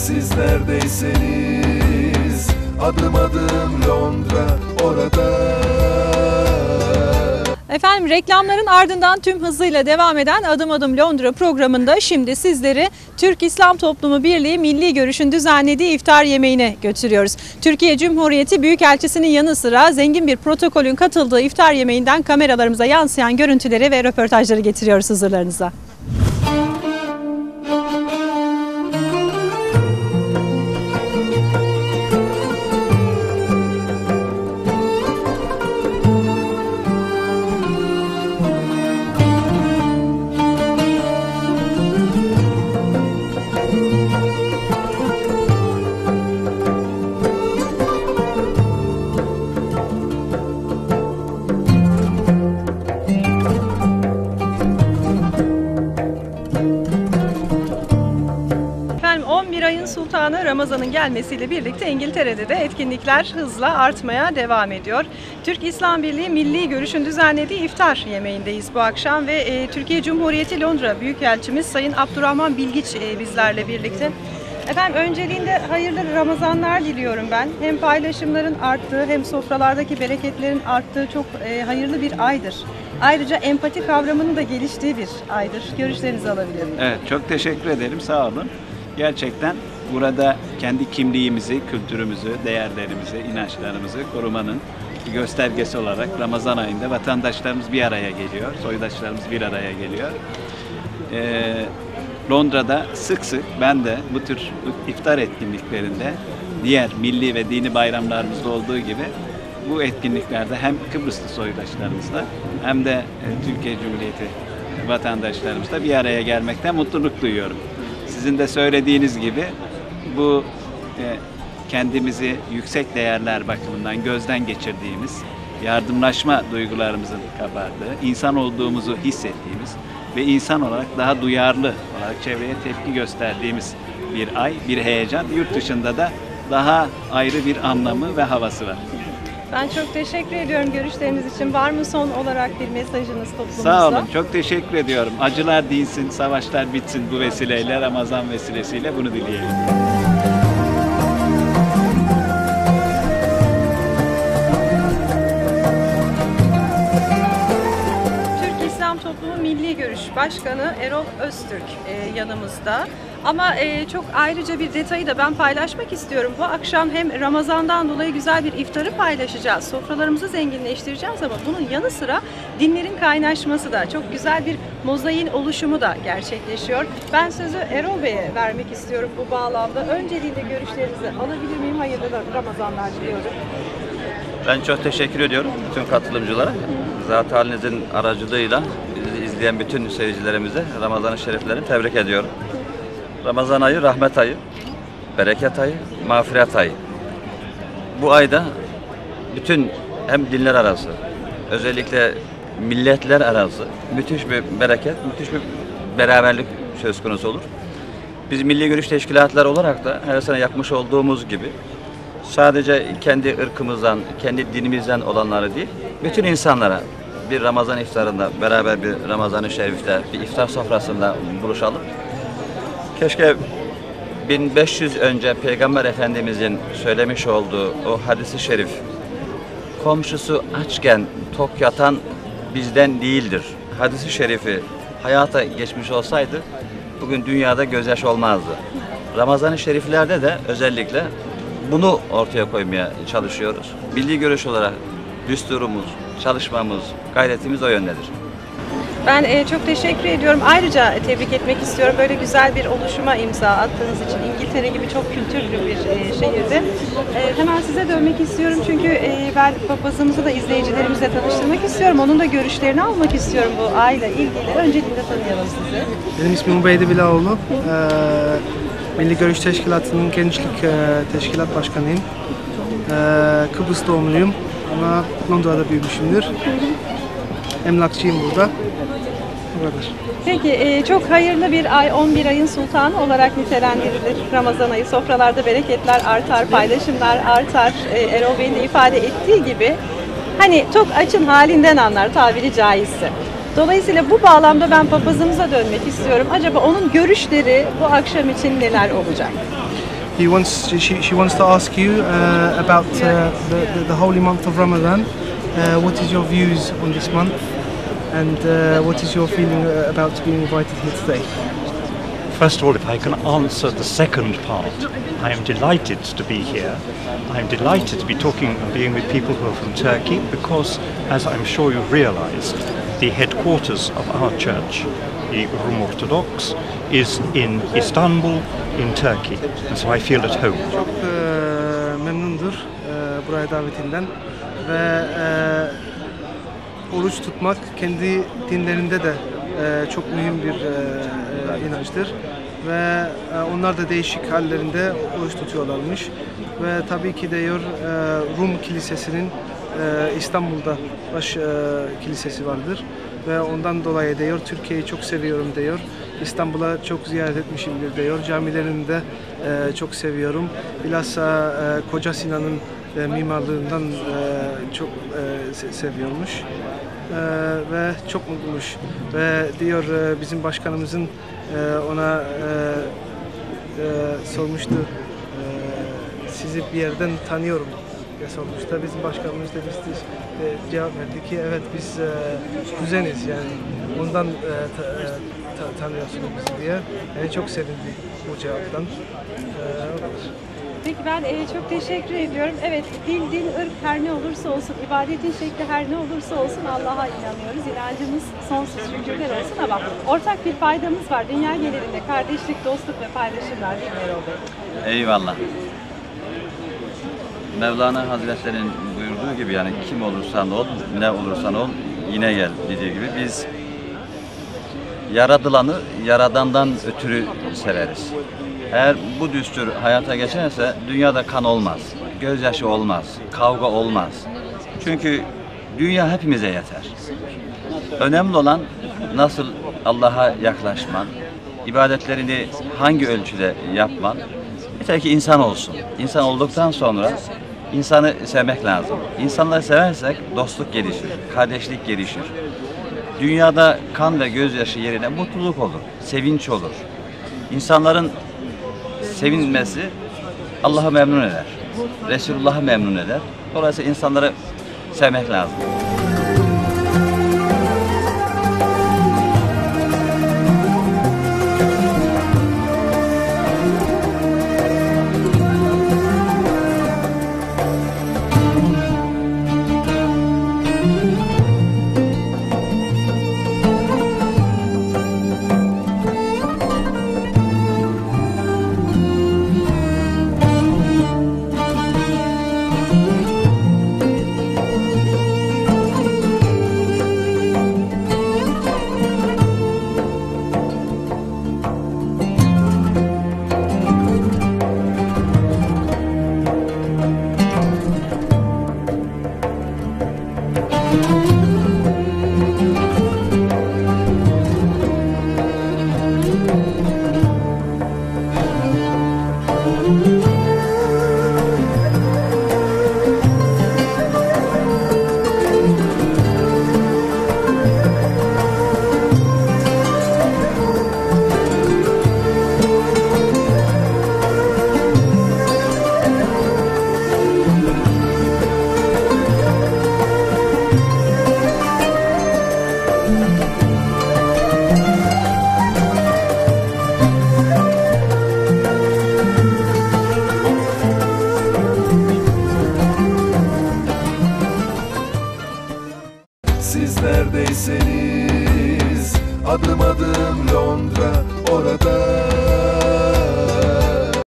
Siz neredeyseniz adım adım Londra orada. Efendim, reklamların ardından tüm hızıyla devam eden Adım Adım Londra programında şimdi sizleri Türk İslam Toplumu Birliği Milli Görüş'ün düzenlediği iftar yemeğine götürüyoruz. Türkiye Cumhuriyeti Büyükelçisi'nin yanı sıra zengin bir protokolün katıldığı iftar yemeğinden kameralarımıza yansıyan görüntüleri ve röportajları getiriyoruz huzurlarınıza. Ayın sultanı Ramazan'ın gelmesiyle birlikte İngiltere'de de etkinlikler hızla artmaya devam ediyor. Türk İslam Birliği Milli Görüş'ün düzenlediği iftar yemeğindeyiz bu akşam ve Türkiye Cumhuriyeti Londra Büyükelçimiz Sayın Abdurrahman Bilgiç bizlerle birlikte. Efendim, önceliğinde hayırlı Ramazanlar diliyorum ben. Hem paylaşımların arttığı hem sofralardaki bereketlerin arttığı çok hayırlı bir aydır. Ayrıca empati kavramının da geliştiği bir aydır. Görüşlerinizi alabilir miyim? Evet, çok teşekkür ederim. Sağ olun. Gerçekten burada kendi kimliğimizi, kültürümüzü, değerlerimizi, inançlarımızı korumanın bir göstergesi olarak Ramazan ayında vatandaşlarımız bir araya geliyor, soydaşlarımız bir araya geliyor. Londra'da sık sık ben de bu tür iftar etkinliklerinde diğer milli ve dini bayramlarımızda olduğu gibi bu etkinliklerde hem Kıbrıslı soydaşlarımızla hem de Türkiye Cumhuriyeti vatandaşlarımızla bir araya gelmekten mutluluk duyuyorum. Sizin de söylediğiniz gibi bu kendimizi yüksek değerler bakımından gözden geçirdiğimiz, yardımlaşma duygularımızın kabardığı, insan olduğumuzu hissettiğimiz ve insan olarak daha duyarlı olarak çevreye tepki gösterdiğimiz bir ay, bir heyecan. Yurt dışında da daha ayrı bir anlamı ve havası var. Ben çok teşekkür ediyorum görüşleriniz için. Var mı son olarak bir mesajınız toplumumuza? Sağ olun, çok teşekkür ediyorum. Acılar dinsin, savaşlar bitsin bu vesileyle, Ramazan vesilesiyle bunu dileyelim. Türk İslam Toplumu Milli Görüş Başkanı Erol Öztürk yanımızda. Ama çok ayrıca bir detayı da ben paylaşmak istiyorum. Bu akşam hem Ramazan'dan dolayı güzel bir iftarı paylaşacağız. Sofralarımızı zenginleştireceğiz ama bunun yanı sıra dinlerin kaynaşması da, çok güzel bir mozaiğin oluşumu da gerçekleşiyor. Ben sözü Erol Bey'e vermek istiyorum bu bağlamda. Önceliğinde görüşlerinizi alabilir miyim? Hayırlı Ramazanlar diliyorum. Ben çok teşekkür ediyorum bütün katılımcılara. Zat halinizin aracılığıyla bizi izleyen bütün seyircilerimize Ramazan-ı Şeriflerini tebrik ediyorum. Ramazan ayı rahmet ayı, bereket ayı, mağfiret ayı. Bu ayda bütün hem dinler arası, özellikle milletler arası müthiş bir bereket, müthiş bir beraberlik söz konusu olur. Biz Milli Görüş Teşkilatları olarak da her sene yapmış olduğumuz gibi sadece kendi ırkımızdan, kendi dinimizden olanları değil, bütün insanlara bir Ramazan iftarında, beraber bir Ramazan-ı Şerif'te, bir iftar sofrasında buluşalım. Keşke 1500 önce Peygamber Efendimizin söylemiş olduğu o hadis-i şerif, komşusu açken tok yatan bizden değildir hadis-i şerifi hayata geçmiş olsaydı bugün dünyada gözyaşı olmazdı. Ramazan-ı Şeriflerde de özellikle bunu ortaya koymaya çalışıyoruz. Milli görüş olarak düsturumuz, çalışmamız, gayretimiz o yöndedir. Ben çok teşekkür ediyorum. Ayrıca tebrik etmek istiyorum. Böyle güzel bir oluşuma imza attığınız için. İngiltere gibi çok kültürlü bir şehirde. Hemen size dönmek istiyorum çünkü ben papazımızı da izleyicilerimizle tanıştırmak istiyorum. Onun da görüşlerini almak istiyorum bu ayla ilgili. Öncelikle tanıyalım sizi. Benim ismim Ubeydi Bilaoğlu. Milli Görüş Teşkilatı'nın Gençlik Teşkilat Başkanıyım. Kıbrıs doğumluyum ama Londra'da büyümüşümdür. Emlakçıyım burada. Bu kadar. Peki çok hayırlı bir ay, 11 ayın sultanı olarak nitelendirilir Ramazan ayı. Sofralarda bereketler artar, paylaşımlar artar. Erol Bey'in de ifade ettiği gibi hani tok açın halinden anlar tabiri caizse. Dolayısıyla bu bağlamda ben papazımıza dönmek istiyorum. Acaba onun görüşleri bu akşam için neler olacak? She wants to ask you about the holy month of Ramadan. What is your views on this month, and what is your feeling about being invited here today? First of all, if I can answer the second part, I am delighted to be here. I am delighted to be talking and being with people who are from Turkey because, as I'm sure you've realized, the headquarters of our church, the Rum Orthodox, is in Istanbul, in Turkey, and so I feel at home. Çok memnundur buraya davetinden ve oruç tutmak kendi dinlerinde de çok mühim bir inançtır ve onlar da değişik hallerinde oruç tutuyorlarmış ve tabii ki diyor Rum Kilisesi'nin İstanbul'da baş kilisesi vardır ve ondan dolayı diyor Türkiye'yi çok seviyorum diyor. İstanbul'a çok ziyaret etmişimdir diyor. Camilerini de çok seviyorum. Bilhassa Koca Sinan'ın mimarlığından çok seviyormuş. Ve çok mutluymuş. Ve diyor bizim başkanımızın ona sormuştu. Sizi bir yerden tanıyorum diye sormuştu. Bizim başkanımız da biz cevap verdi ki evet biz kuzeniz yani ondan tanıyorsunuz bizi diye. Yani çok sevindi bu cevaptan. Peki ben çok teşekkür ediyorum. Evet, dil, ırk her ne olursa olsun, ibadetin şekli her ne olursa olsun Allah'a inanıyoruz. İnancımız sonsuz şükürler olsun ama ortak bir faydamız var. Dünya genelinde kardeşlik, dostluk ve paylaşımlar değil mi Erol Bey? Eyvallah. Mevlana Hazretleri'nin buyurduğu gibi yani kim olursan ol, ne olursan ol yine gel dediği gibi biz yaradılanı yaradandan ötürü severiz. Eğer bu düstur hayata geçerse dünyada kan olmaz, gözyaşı olmaz, kavga olmaz. Çünkü dünya hepimize yeter. Önemli olan nasıl Allah'a yaklaşman, ibadetlerini hangi ölçüde yapman, yeter ki insan olsun. İnsan olduktan sonra insanı sevmek lazım. İnsanları seversek dostluk gelişir, kardeşlik gelişir. Dünyada kan ve gözyaşı yerine mutluluk olur, sevinç olur. İnsanların sevinmesi Allah'ı memnun eder, Resulullah'ı memnun eder. Dolayısıyla insanları sevmek lazım. Siz neredeyseniz adım adım Londra orada.